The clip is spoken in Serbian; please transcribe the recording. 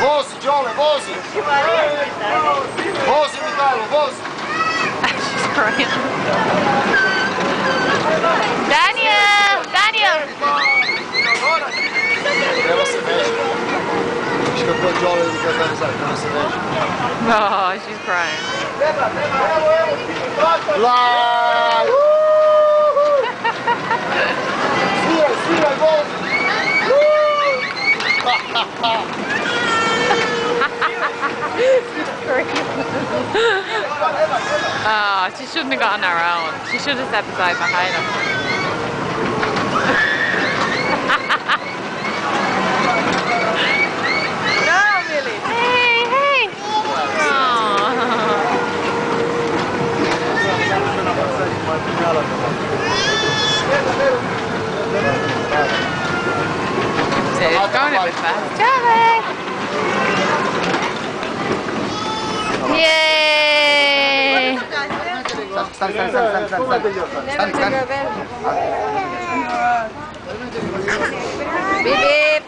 Vozi, Giole, vozi! Vozi, Mihajlo, vozi! She's crying. Daniel! Daniel! Evo se veže. Viš kako je Giole izgleda nazad, evo se veže. Oh, she's crying. Laj! Sviraj, vozi! Oh, she shouldn't have gotten her own. She should have stepped aside behind him. No, Millie. Hey, hey. It's going a bit fast. Charlie! Yay! Stand. Beep beep.